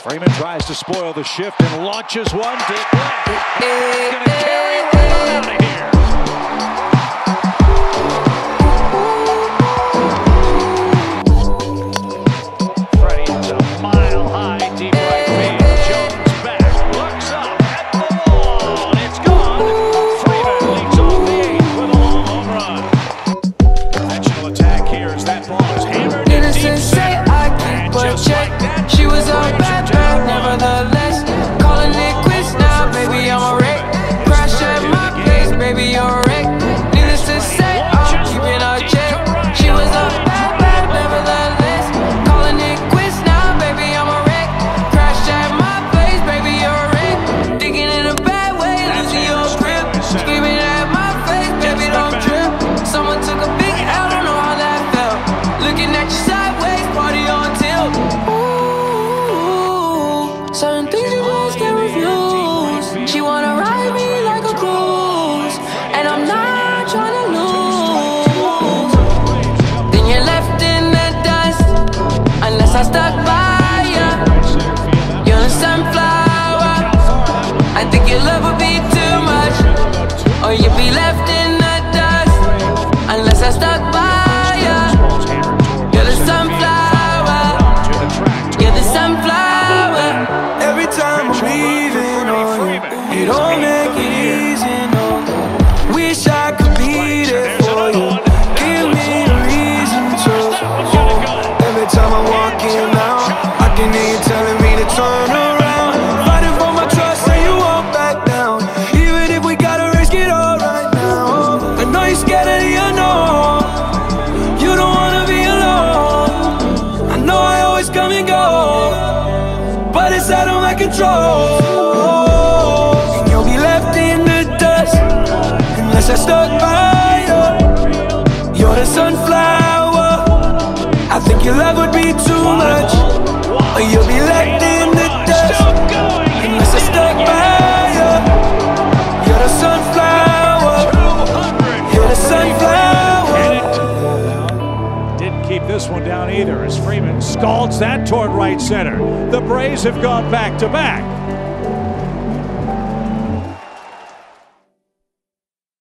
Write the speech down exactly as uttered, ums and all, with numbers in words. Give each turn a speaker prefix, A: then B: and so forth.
A: Freeman tries to spoil the shift and launches one deep left. He's going to carry it right on out of here. Freddie hits a mile high deep right field. Jones back, looks up at the wall. It's gone. Freeman leads off the eighth with a long home run. Conventional attack here as that ball is hammered in deep center. And just like that,
B: she was a bad bad, nevertheless. Calling it quits now, baby, I'm a wreck. Crash at my place, baby, you're a wreck. Needless to say, I'm keeping a check. She was a bad bad, nevertheless. Calling it quits now, baby, I'm a wreck. Crash at my place, baby, you're a wreck. Digging in a bad way, losing your grip. Screaming at my face, baby, don't trip. Someone took a big L, don't know how that felt. Looking at you sideways, party on tilt. Certain things you just can't refuse. She wanna ride me like a cruise, and I'm not trying to lose. Then you're left in the dust, unless I stuck by ya. You're a sunflower. I think your love would be too much, or you'd be left in the dust, unless I stuck by ya. You're the sunflower. You're the sunflower.
C: Every time I'm leaving on you, you don't make it easy, no. Wish I could be there for you. Give me a reason to. Every time I'm walking out, I can hear you telling me to turn around. Fighting for my trust and you won't back down. Even if we gotta risk it all right now. I know you're scared of the unknown. You don't wanna be alone. I know I always come and go, but it's out of my control. And you'll be left in the dust, unless I stuck by you. You're the sunflower. I think your love would be too much, or you'll be left in the dust, unless I stuck by you. You're the sunflower. You're the sunflower.
A: Didn't keep this one down either as Freeman scalds that toward right center. The Braves have gone back to back.